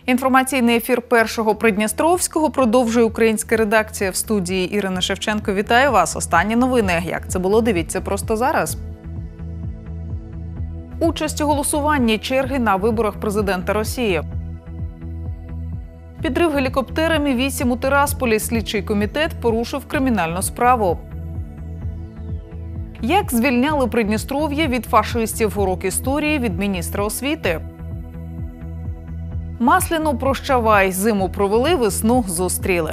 Інформаційний ефір Першого Придністровського продовжує українська редакція. В студії Ірина Шевченко. Вітаю вас. Останні новини. Як це було, дивіться просто зараз. Участь у голосуванні, черги на виборах президента Росії. Підрив гелікоптера Мі-8 у Тирасполі. Слідчий комітет порушив кримінальну справу. Як звільняли Придністров'я від фашистів? Урок історії від міністра освіти. Масляну прощавай. Зиму провели, весну зустріли.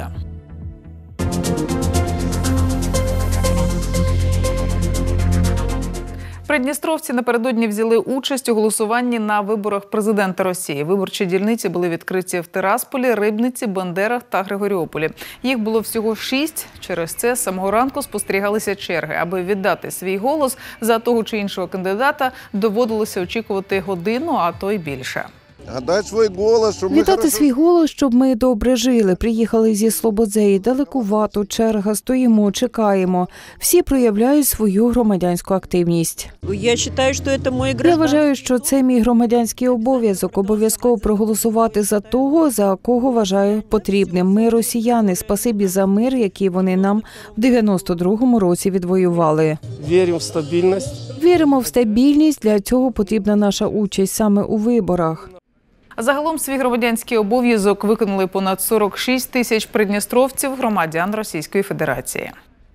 Придністровці напередодні взяли участь у голосуванні на виборах президента Росії. Виборчі дільниці були відкриті в Тирасполі, Рибниці, Бендерах та Григоріополі. Їх було всього 6. Через це з самого ранку спостерігалися черги. Аби віддати свій голос за того чи іншого кандидата, доводилося очікувати годину, а то й більше. Віддати свій голос, щоб ми добре жили. Приїхали зі Слободзеї, далекувато, черга, стоїмо, чекаємо. Всі проявляють свою громадянську активність. Я вважаю, що це мій громадянський обов'язок. Обов'язково проголосувати за того, за кого вважаю потрібним. Ми росіяни. Спасибі за мир, який вони нам в 92-му році відвоювали. Віримо в стабільність. Для цього потрібна наша участь саме у виборах. Загалом свій громадянський обов'язок виконали понад 46 тисяч придністровців, громадян Російської Федерації.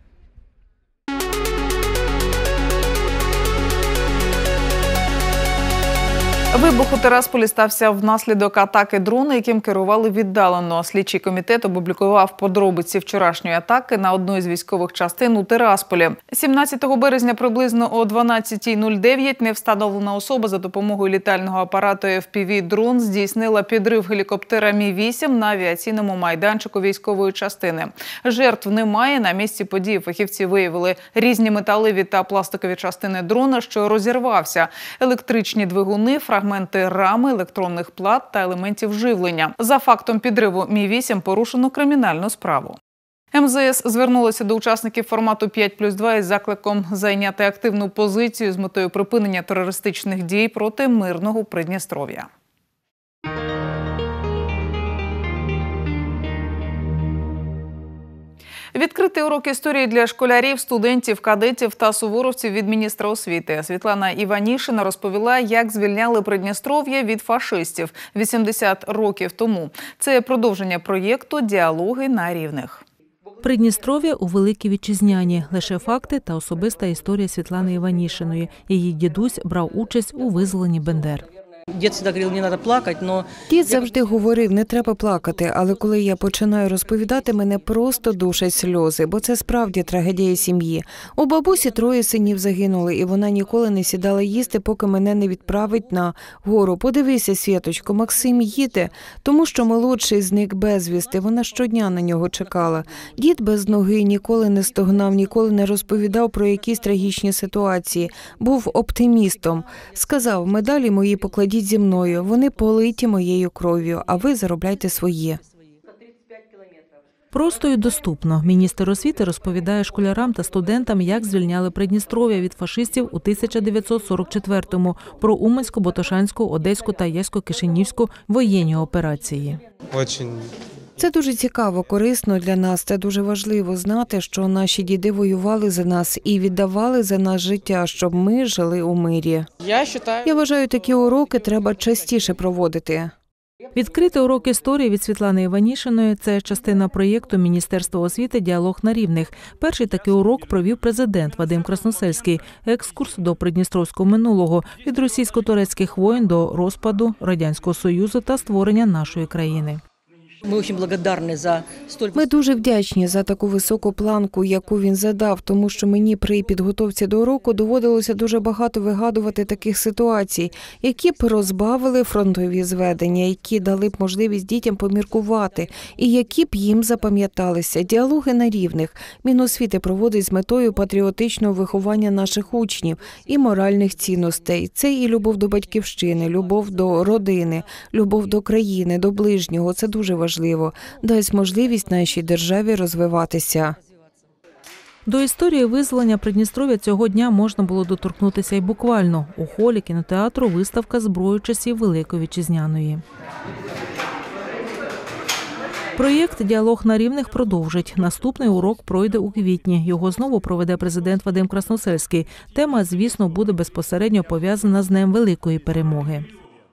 Вибух у Тирасполі стався внаслідок атаки дрона, яким керували віддалено. Слідчий комітет опублікував подробиці вчорашньої атаки на одну із військових частин у Тирасполі. 17 березня приблизно о 12:09 невстановлена особа за допомогою літального апарату FPV-дрон здійснила підрив гелікоптера Мі-8 на авіаційному майданчику військової частини. Жертв немає. На місці події фахівці виявили різні металеві та пластикові частини дрона, що розірвався, електричні двигуни, фрагменти рами, електронних плат та елементів живлення. За фактом підриву Мі-8 порушено кримінальну справу. МЗС звернулося до учасників формату 5+2 із закликом зайняти активну позицію з метою припинення терористичних дій проти мирного Придністров'я. Відкритий урок історії для школярів, студентів, кадетів та суворовців від міністра освіти. Світлана Іванішина розповіла, як звільняли Придністров'я від фашистів 80 років тому. Це продовження проєкту «Діалоги на рівних». Придністров'я у Великій Вітчизняні. Лише факти та особиста історія Світлани Іванішиної. Її дідусь брав участь у визволенні Бендер. Дід завжди говорив, не треба плакати, але коли я починаю розповідати, мене просто душать сльози, бо це справді трагедія сім'ї. У бабусі 3 синів загинули, і вона ніколи не сідала їсти, поки мене не відправить на гору. Подивися, Світочко, Максим їде, тому що молодший зник безвісти, вона щодня на нього чекала. Дід без ноги ніколи не стогнав, ніколи не розповідав про якісь трагічні ситуації, був оптимістом. Сказав, медалі мої покладіть зі мною, вони политі моєю кров'ю, а ви заробляйте своє. Просто і доступно. Міністр освіти розповідає школярам та студентам, як звільняли Придністров'я від фашистів у 1944-му, про Уманську, Ботошанську, Одеську та Єсько-Кишинівську воєнні операції. Це дуже цікаво, корисно для нас. Це дуже важливо знати, що наші діди воювали за нас і віддавали за нас життя, щоб ми жили у мирі. Я вважаю, такі уроки треба частіше проводити. Відкритий урок історії від Світлани Іванішиної – це частина проєкту Міністерства освіти «Діалог на рівних». Перший такий урок провів президент Вадим Красносельський. Екскурс до придністровського минулого – від російсько-турецьких воєн до розпаду Радянського Союзу та створення нашої країни. Ми дуже вдячні за таку високу планку, яку він задав, тому що мені при підготовці до уроку доводилося дуже багато вигадувати таких ситуацій, які б розбавили фронтові зведення, які дали б можливість дітям поміркувати і які б їм запам'яталися. Діалоги на рівних. Міносвіти проводить з метою патріотичного виховання наших учнів і моральних цінностей. Це і любов до батьківщини, любов до родини, любов до країни, до ближнього. Це дуже важливо. Дасть можливість нашій державі розвиватися. До історії визволення Придністров'я цього дня можна було доторкнутися й буквально. У холі кінотеатру виставка зброї часів Великої Вітчизняної. Проєкт «Діалог на рівних» продовжить. Наступний урок пройде у квітні. Його знову проведе президент Вадим Красносельський. Тема, звісно, буде безпосередньо пов'язана з Днем Великої Перемоги.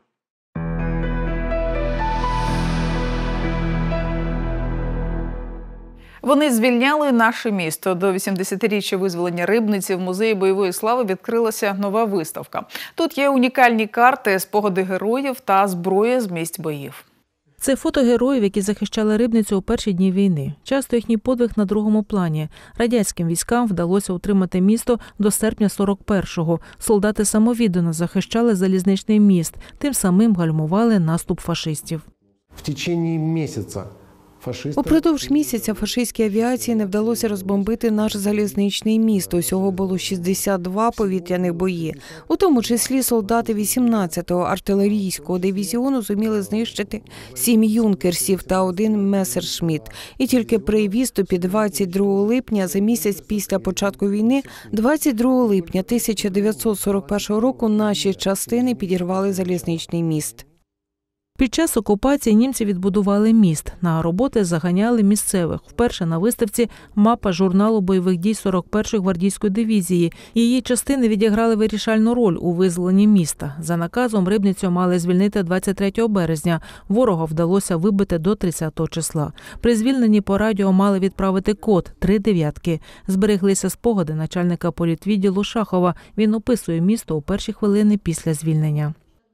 Вони звільняли наше місто. До 80-річчя визволення Рибниці в Музеї бойової слави відкрилася нова виставка. Тут є унікальні карти, спогади героїв та зброя з місць боїв. Це фото героїв, які захищали Рибницю у перші дні війни. Часто їхній подвиг на другому плані. Радянським військам вдалося утримати місто до серпня 41-го. Солдати самовіддано захищали залізничний міст, тим самим гальмували наступ фашистів. В течение місяця Упродовж місяця фашистській авіації не вдалося розбомбити наш залізничний міст. Усього було 62 повітряних бої. У тому числі солдати 18-го артилерійського дивізіону зуміли знищити 7 юнкерсів та 1 месершмітт. І тільки при відступі 22 липня, за місяць після початку війни, 22 липня 1941 року наші частини підірвали залізничний міст. Під час окупації німці відбудували міст. На роботи заганяли місцевих. Вперше на виставці мапа журналу бойових дій 41-ї гвардійської дивізії. Її частини відіграли вирішальну роль у визволенні міста. За наказом Рибницю мали звільнити 23 березня. Ворога вдалося вибити до 30 числа. При звільненні по радіо мали відправити код 3 дев'ятки. Збереглися спогади начальника політвідділу Шахова. Він описує місто у перші хвилини після звільнення.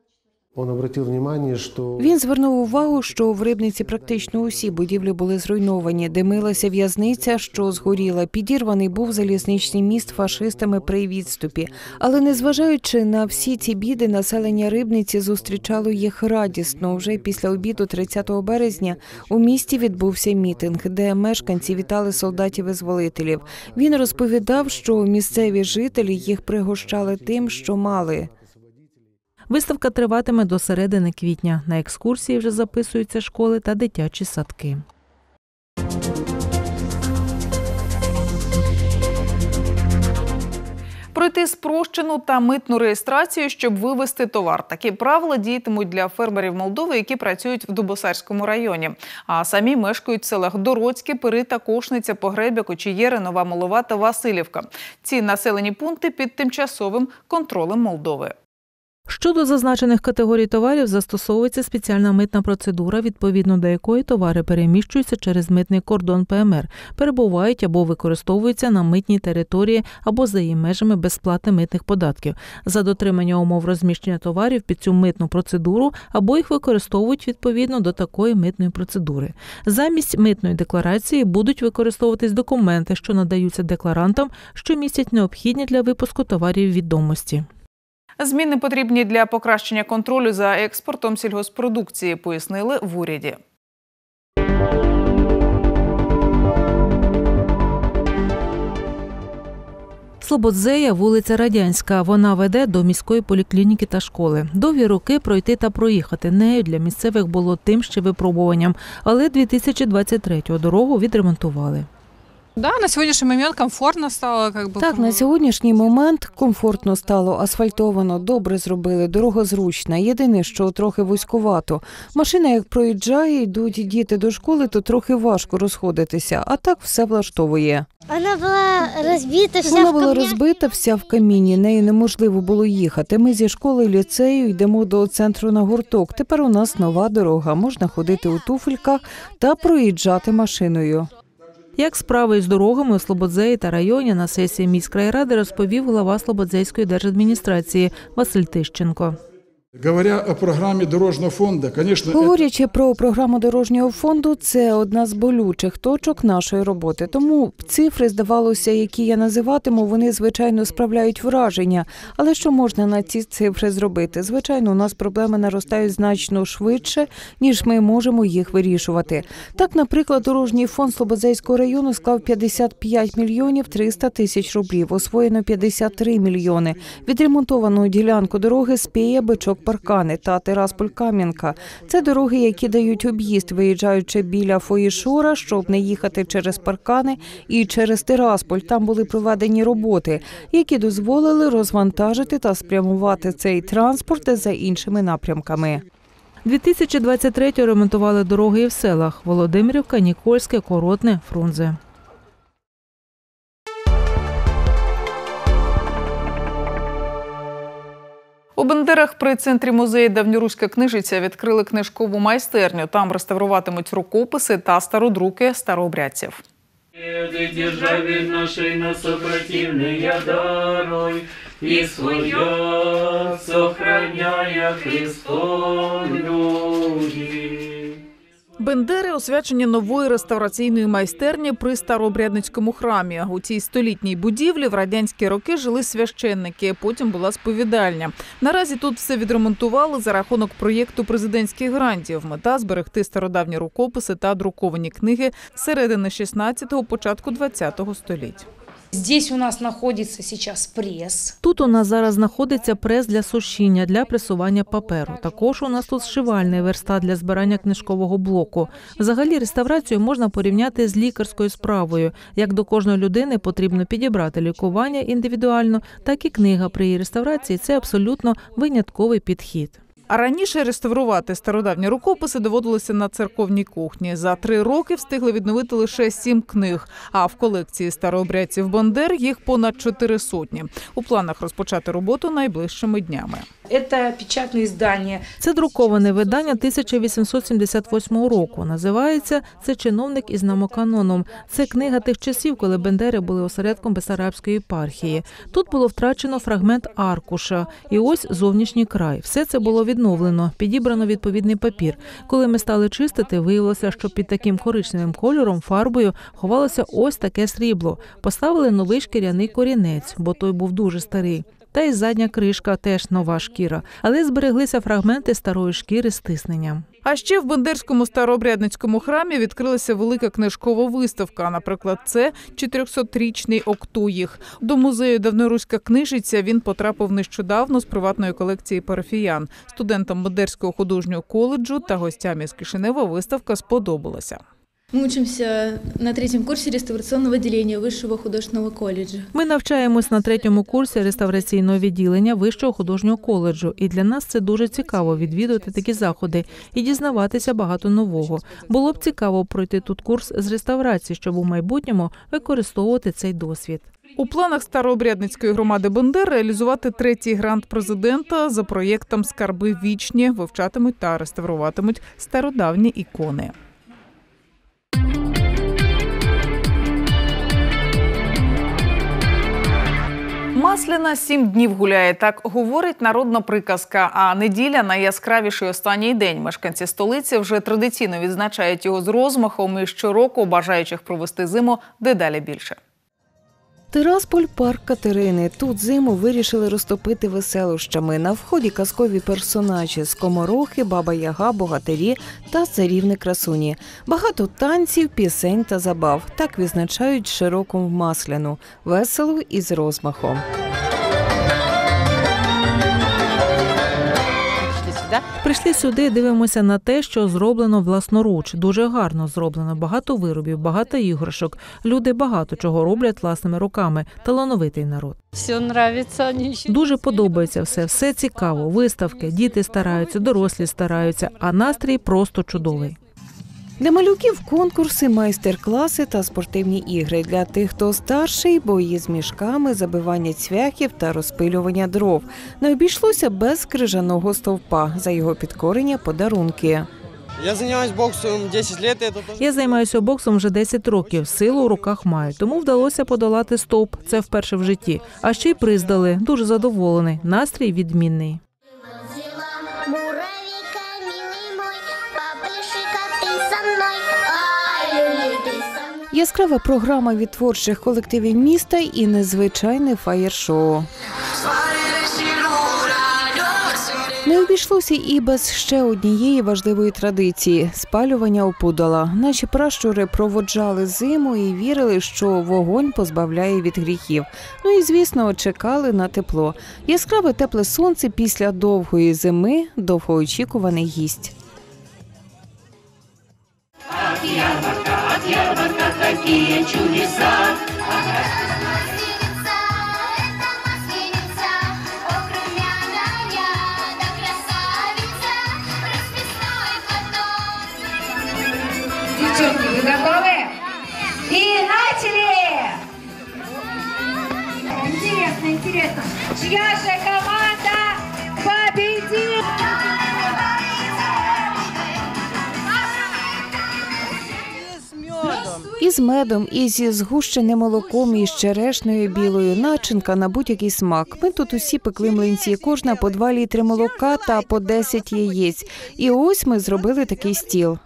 Він звернув увагу, що в Рибниці практично усі будівлі були зруйновані. Димилася в'язниця, що згоріла. Підірваний був залізничний міст фашистами при відступі. Але незважаючи на всі ці біди, населення Рибниці зустрічало їх радісно. Вже після обіду 30 березня у місті відбувся мітинг, де мешканці вітали солдатів-визволителів. Він розповідав, що місцеві жителі їх пригощали тим, що мали. Виставка триватиме до середини квітня. На екскурсії вже записуються школи та дитячі садки. Пройти спрощену та митну реєстрацію, щоб вивезти товар. Такі правила діятимуть для фермерів Молдови, які працюють в Дубосарському районі. А самі мешкають в селах Дородське, Пирита, Кошниця, Погребя, Кочієри, Нова Молова та Василівка. Ці населені пункти під тимчасовим контролем Молдови. Щодо зазначених категорій товарів застосовується спеціальна митна процедура, відповідно до якої товари переміщуються через митний кордон ПМР, перебувають або використовуються на митній території або за її межами без сплати митних податків. За дотримання умов розміщення товарів під цю митну процедуру або їх використовують відповідно до такої митної процедури. Замість митної декларації будуть використовуватись документи, що надаються декларантам, що містять необхідні для випуску товарів відомості. Зміни потрібні для покращення контролю за експортом сільгосппродукції, пояснили в уряді. Слободзея, вулиця Радянська. Вона веде до міської поліклініки та школи. Довгі роки пройти та проїхати нею для місцевих було тим ще випробуванням, але 2023-го дорогу відремонтували. Да, на сьогоднішній момент комфортно стало. Так, на сьогоднішній момент комфортно стало, асфальтовано, добре зробили, дорога зручна. Єдине, що трохи вузькувато. Машина як проїжджає, йдуть діти до школи, то трохи важко розходитися, а так все влаштовує. Вона була розбита вся в камінні, нею неможливо було їхати. Ми зі школи ліцею йдемо до центру на гурток. Тепер у нас нова дорога, можна ходити у туфельках та проїжджати машиною. Як справи із дорогами у Слободзеї та районі на сесії міськрайради розповів глава Слободзейської держадміністрації Василь Тищенко. Говорячи про програму дорожнього фонду, це одна з болючих точок нашої роботи. Тому цифри, здавалося, які я називатиму, вони, звичайно, справляють враження. Але що можна на ці цифри зробити? Звичайно, у нас проблеми наростають значно швидше, ніж ми можемо їх вирішувати. Так, наприклад, дорожній фонд Слободзейського району склав 55 мільйонів 300 тисяч рублів, освоєно 53 мільйони. Відремонтовану ділянку дороги Спея, Бичок, Паркани та Тирасполь-Кам'янка. Це дороги, які дають об'їзд, виїжджаючи біля Фоїшора, щоб не їхати через Паркани і через Тирасполь. Там були проведені роботи, які дозволили розвантажити та спрямувати цей транспорт за іншими напрямками. 2023-го ремонтували дороги і в селах – Володимирівка, Нікольське, Коротне, Фрунзе. У Бендерах при центрі музею «Давньоруська книжиця» відкрили книжкову майстерню. Там реставруватимуть рукописи та стародруки старообрядців. Державі нашій насопротивния даруй, і своє сохраняє Христом люди. Бендери освячені нової реставраційної майстерні при старообрядницькому храмі. У цій столітній будівлі в радянські роки жили священники, потім була сповідальня. Наразі тут все відремонтували за рахунок проєкту президентських грантів. Мета – зберегти стародавні рукописи та друковані книги середини 16-го, початку 20-го століть. Здесь у нас знаходиться зараз прес. Тут у нас зараз знаходиться прес для сушіння, для пресування паперу. Також у нас тут зшивальний верстат для збирання книжкового блоку. Взагалі реставрацію можна порівняти з лікарською справою. Як до кожної людини потрібно підібрати лікування індивідуально, так і книга при її реставрації – це абсолютно винятковий підхід. А раніше реставрувати стародавні рукописи доводилося на церковній кухні. За 3 роки встигли відновити лише 7 книг, а в колекції старообрядців Бендер їх понад 400. У планах розпочати роботу найближчими днями. Це печатне видання. Це друковане видання 1878 року. Називається «Це чиновник із намоканоном». Це книга тих часів, коли Бендери були осередком Бессарабської єпархії. Тут було втрачено фрагмент аркуша. І ось зовнішній край. Все це було відновлено, підібрано відповідний папір. Коли ми стали чистити, виявилося, що під таким коричневим кольором, фарбою, ховалося ось таке срібло. Поставили новий шкіряний корінець, бо той був дуже старий. Та й задня кришка теж нова шкіра. Але збереглися фрагменти старої шкіри з тисненням. А ще в Бендерському старообрядницькому храмі відкрилася велика книжкова виставка. Наприклад, це 400-річний Октуїх. До музею «Давньоруська книжиця» він потрапив нещодавно з приватної колекції парафіян. Студентам Бендерського художнього коледжу та гостям із Кишинева виставка сподобалася. Ми учимося на 3-му курсі реставраційного відділення Вищого художнього коледжу. Ми навчаємось на 3-му курсі реставраційного відділення Вищого художнього коледжу. І для нас це дуже цікаво відвідувати такі заходи і дізнаватися багато нового. Було б цікаво пройти тут курс з реставрації, щоб у майбутньому використовувати цей досвід. У планах старообрядницької громади Бендер реалізувати 3-й грант президента за проєктом «Скарби вічні», вивчатимуть та реставруватимуть стародавні ікони. Масляна 7 днів гуляє, так говорить народна приказка, а неділя – найяскравіший останній день. Мешканці столиці вже традиційно відзначають його з розмахом і щороку бажаючих провести зиму дедалі більше. Тирасполь – парк Катерини. Тут зиму вирішили розтопити веселощами. На вході казкові персонажі – скоморохи, баба-яга, богатирі та царівни красуні. Багато танців, пісень та забав. Так відзначають широко в Масляну. Весело і з розмахом. Прийшли сюди, дивимося на те, що зроблено власноруч. Дуже гарно зроблено. Багато виробів, багато іграшок. Люди багато чого роблять власними руками. Талановитий народ. Все нравится. Дуже подобається все. Все цікаво. Виставки, діти стараються, дорослі стараються, а настрій просто чудовий. Для малюків конкурси, майстер-класи та спортивні ігри. Для тих, хто старший – бої з мішками, забивання цвяхів та розпилювання дров. Не обійшлося без крижаного стовпа. За його підкорення – подарунки. Я займаюся боксом вже 10 років. Силу у руках маю. Тому вдалося подолати стовп. Це вперше в житті. А ще й приз дали. Дуже задоволений. Настрій відмінний. Яскрава програма від творчих колективів міста і незвичайне фаєр-шоу. Не обійшлося і без ще однієї важливої традиції – спалювання опудала. Наші пращури проводжали зиму і вірили, що вогонь позбавляє від гріхів. Ну і, звісно, чекали на тепло. Яскраве тепле сонце після довгої зими – довгоочікуваний гість. От ярмарка, какие чудеса! Девчонки, вы готовы? И начали! Интересно, интересно. Чья же команда победит? І з медом, і зі згущеним молоком, і з черешнею білою, начинка на будь-який смак. Ми тут усі пекли млинці, кожна по 2 літри молока та по 10 яєць. І ось ми зробили такий стіл.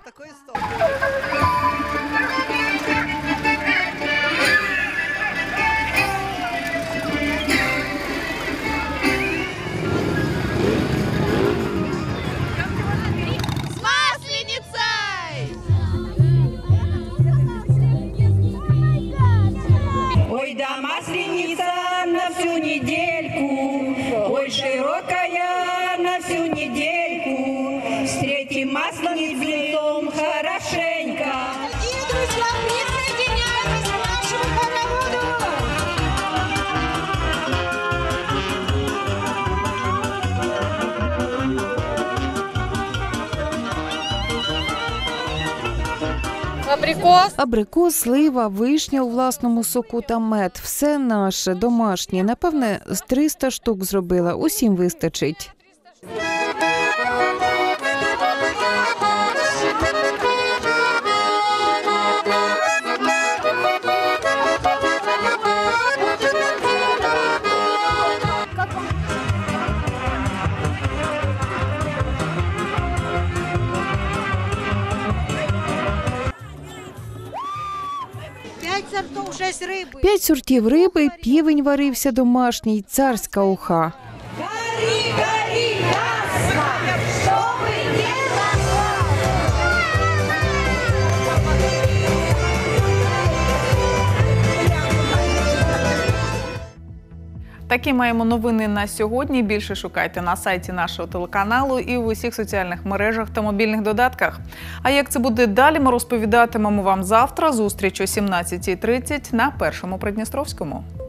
Ой, да масленица на всю недельку, ой, широкая на всю недельку, встретим масленицем хорошенько. И, друзья, присоединяйтесь к нашему хороводу! Абрикос, слива, вишня у власному соку та мед. Все наше, домашнє. Напевне, з 300 штук зробила. Усім вистачить. Сортов, 6 риби. 5 сортів риби, півень варився домашній, царська уха. Гори, гори, ясно, чтобы не Такі маємо новини на сьогодні. Більше шукайте на сайті нашого телеканалу і в усіх соціальних мережах та мобільних додатках. А як це буде далі, ми розповідатимемо вам завтра. Зустріч о 17:30 на Першому Придністровському.